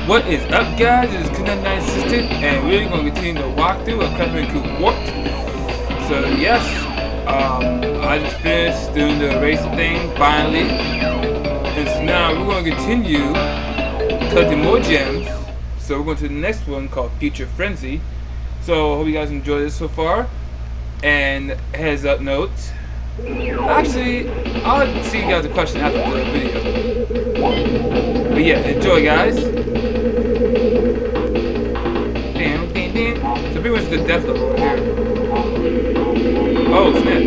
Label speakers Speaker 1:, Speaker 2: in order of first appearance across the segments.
Speaker 1: What is up, guys? It's Canadian Assistant, and we're going to continue the walkthrough of Bandicoot Warped. So, yes, I just finished doing the racing thing, finally. And so now we're going to continue collecting more gems. So we're going to the next one called Future Frenzy. So, I hope you guys enjoy this so far. And heads up note. Actually, I'll see you guys a question after the video. But yeah, enjoy, guys. So pretty much the death level right here. Oh snap!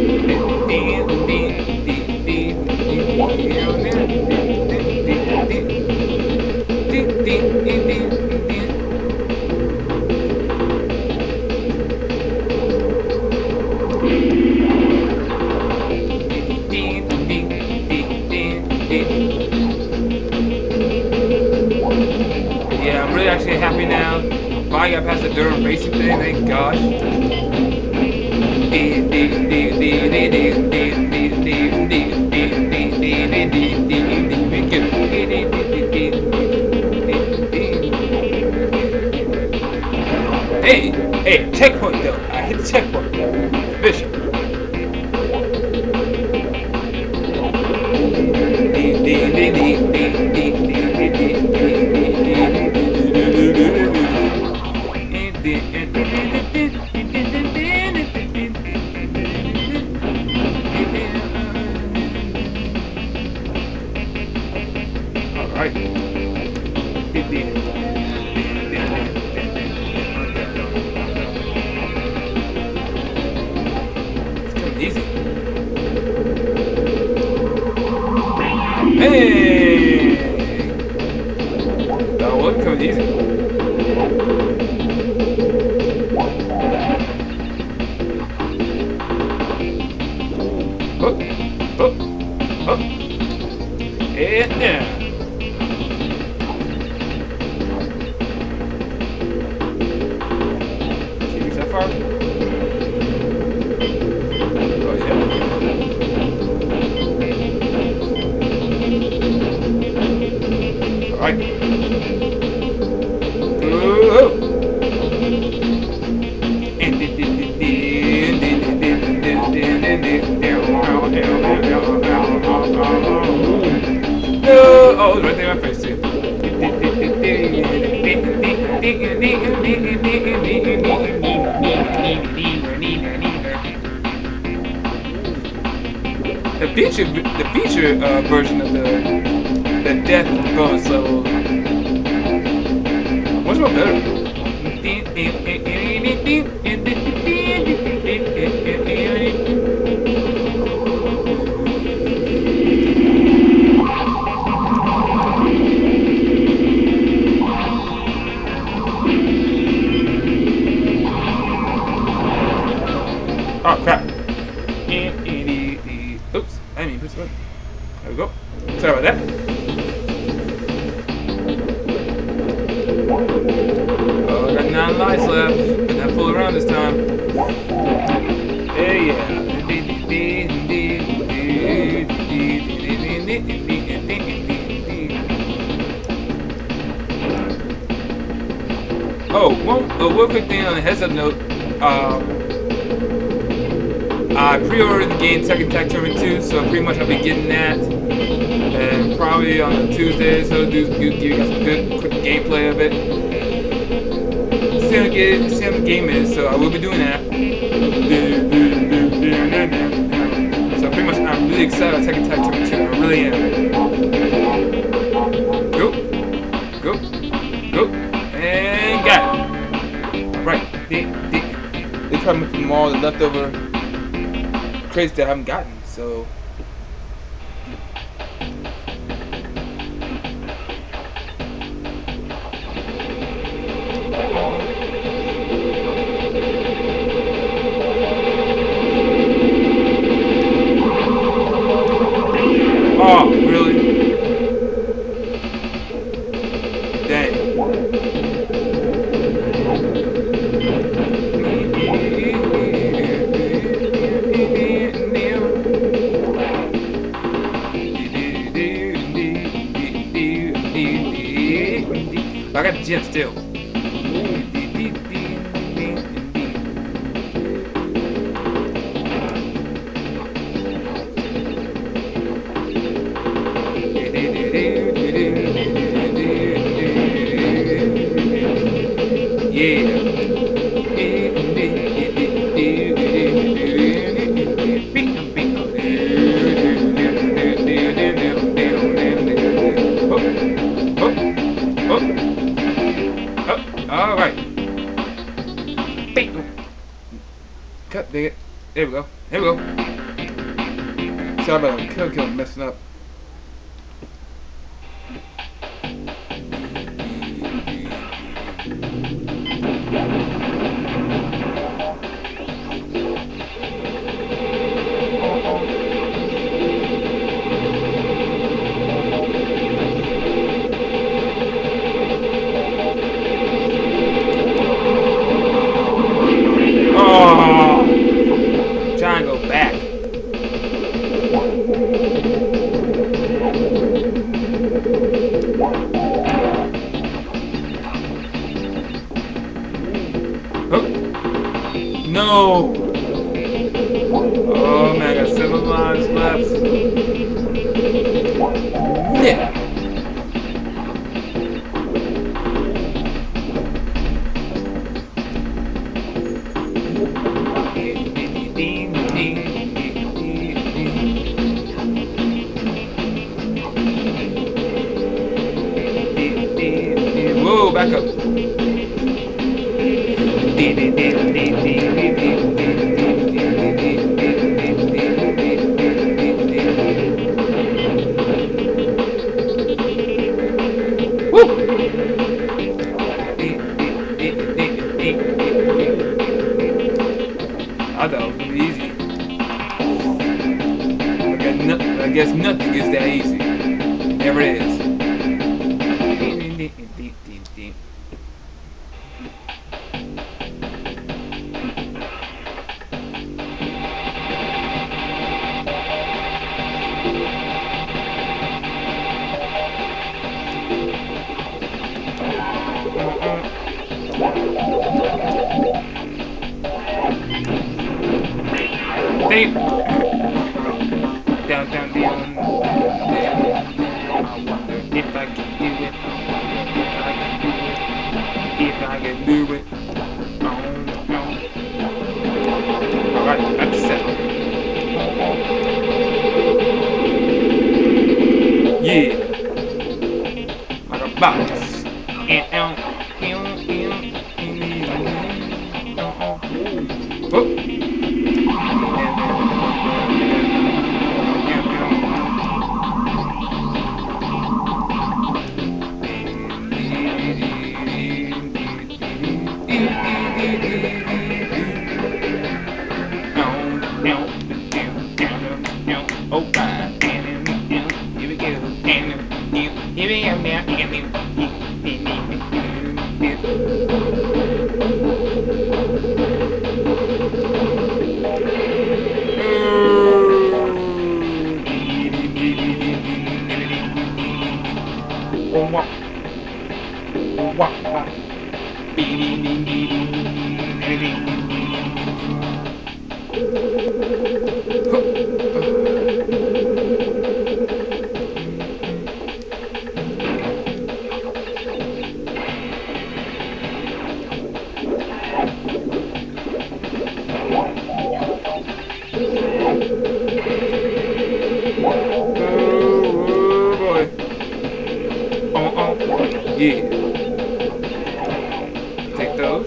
Speaker 1: Yeah, I'm really actually happy now. Finally got past the Durham racing thing, thank gosh. Hey, checkpoint though. I hit the checkpoint. Bishop. Alright. It's coming easy. Hey! That was coming easy. Oh, oh, oh. Yeah. Can you reach that far? Oh yeah. Alright. Oh, it was right there in my face too. The feature version of the death bonus level, much more better. Oh crap. Oops, I didn't mean to push the button. There we go. Sorry about that. Oh, I got 9 lives left. But not fool around this time. Hey, yeah. Oh, one quick thing on a heads up note. I pre-ordered the game Tekken Tag Tournament 2, so pretty much I'll be getting that, and probably on a Tuesday, so give you guys a good quick gameplay of it. See how the game is, so I will be doing that. So pretty much I'm really excited about Tekken Tag Tournament 2, I really am. Go, and got it. Alright, they're coming from all the leftover crates that I haven't gotten, so oh, really? Dang. I got the gem still. Alright. Cut, dig it. There we go. Here we go. Sorry about the kill messing up. Try and go back. Oh. No. Oh man, I got 7 lives left. Yeah. Whoa, back up. Woo! I thought it was gonna be easy. I guess nothing is that easy. Never is. Down, down, down. I wonder if I can do it. If I can do it. Alright, that's set. Yeah. Like a box. Yeah. Take those.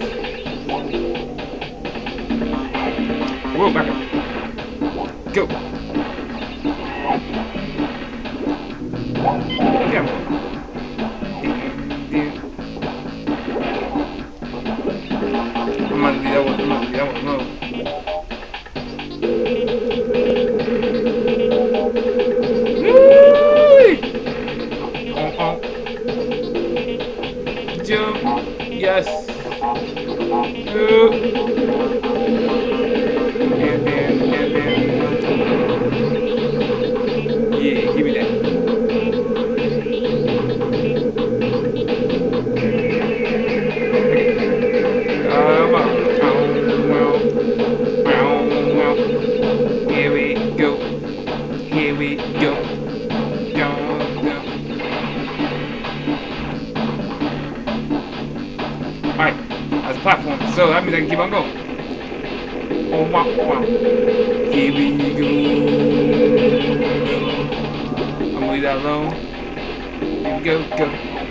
Speaker 1: Whoa, back up. Go. Yeah. I'm gonna do that one. I'm gonna do that one. No. Jump. Yes. And then. Yeah, give me that. platform. So that means I can keep on going. Oh, wow, wow. Here we go. I'm gonna leave that alone. Here we go, go.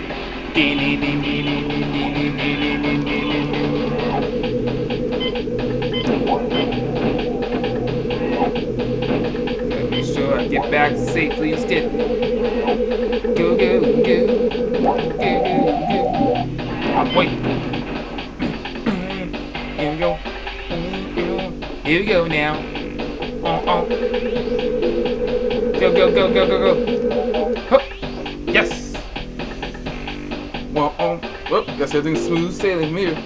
Speaker 1: Gotta make sure I get back safely and steadily. Go, go, go. Go, go, go. I'm waiting. Here we go. Here we go now. Go, go, go, go, go, go. Hup. Yes. Whoop, guess everything's smooth sailing from here.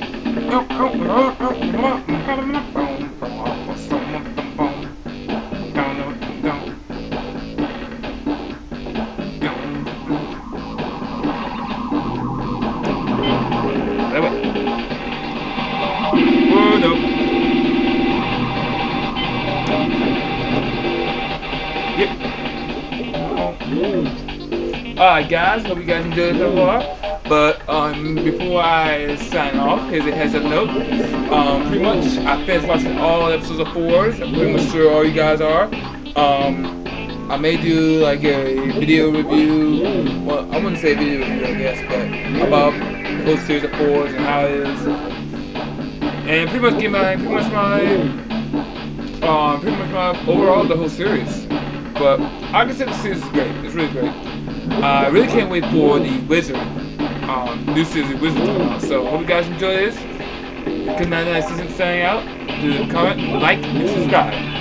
Speaker 1: Alright guys, hope you guys enjoyed it so far. But before I sign off, here's a heads up note. Pretty much I finished watching all episodes of 4s. I'm pretty much sure all you guys are. I may do like a video review. Well, I wouldn't say video review, I guess, but about the whole series of 4s and how it is. And pretty much get my overall the whole series. But I consider the series is great. It's really great. I really can't wait for the Wizard. New series of Wizard to come out. So hope you guys enjoy this. Good night, season signing out. Do comment, like, and subscribe.